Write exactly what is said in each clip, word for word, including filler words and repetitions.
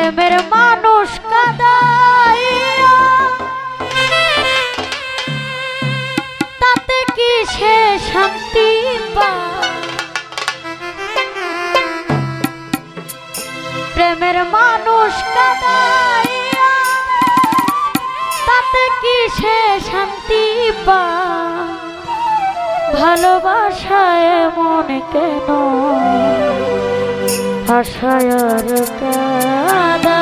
প্রেমের মানুষ কাঁদাইয়া তাতে কি সে শান্তি পায়? প্রেমের মানুষ কাঁদাইয়া তাতে কি সে শান্তি পায়? ভালোবাসায় মন কেন আশায় আর কাঁদা?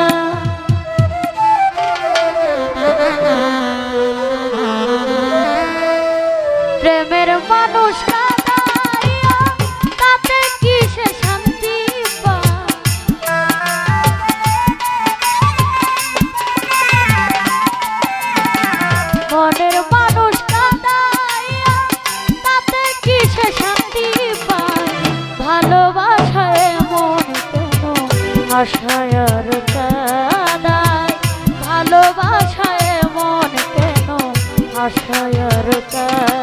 প্রেমের মানুষ কাঁদাইয়া তাতে কি সে শান্তি পায়? মনের মানুষ কাঁদাইয়া তাতে কি সে শান্তি পায়? ভালোবাসায় মন কেন আশায় আর কাঁদায়? ভালোবাসায় মন কেন আশায় আর কাঁদায়?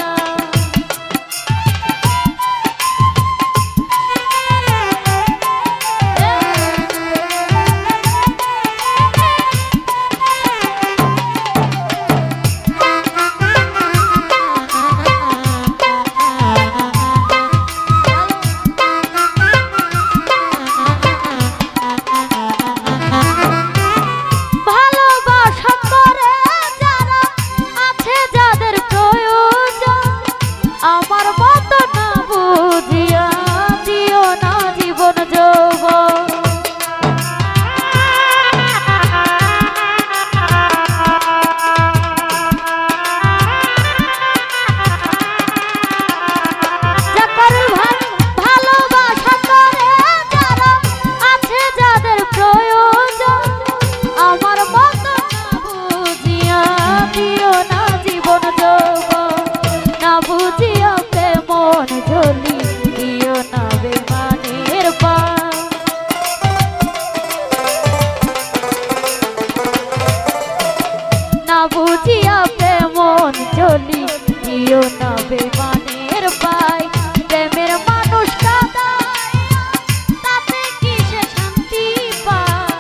চলি দিও না বেমানের পাই। প্রেমের মানুষ কাঁদাইয়া তাতে কি সে শান্তি পায়?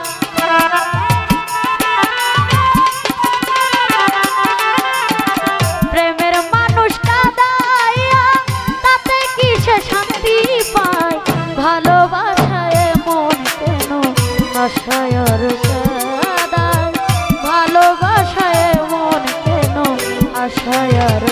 প্রেমের মানুষ কাঁদাইয়া তাতে কি সে শান্তি পায়? ভালোবাসায় মন কেন আশায় আর কাঁদায়? ভালোবাসায় মন কেন আশায় আর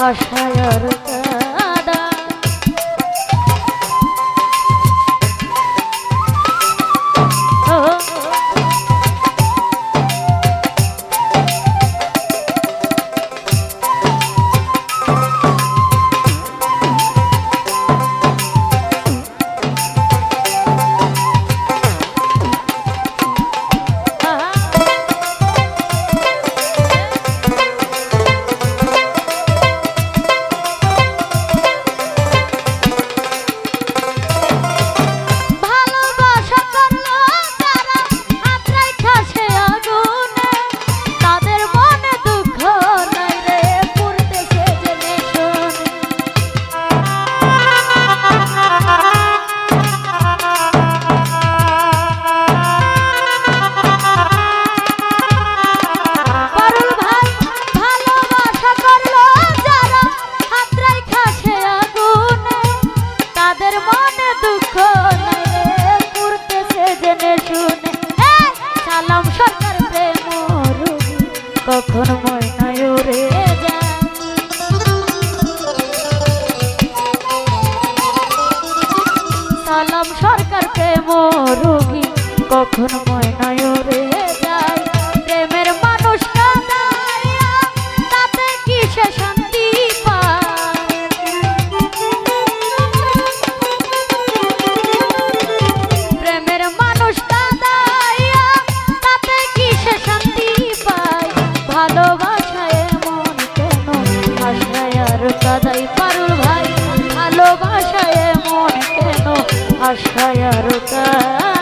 ভালোবাসায় আর কাদা। কখন ময়নায় উড়ে যায় সালাম সরকার প্রেম রোগী কখন ময়নায় উড়ে যায় প্রেমের মানুষ কাঁদাইয়া তাতে কি সে শান্তি পায় প্রেমের মানুষ কাঁদাইয়া তাতে কি সে শান্তি পায় ভালোবাসায় মন কেন আশায় আর কাদাই পারুল ভাই ভালোবাসায় মন কেন আশায় আর কাদাই।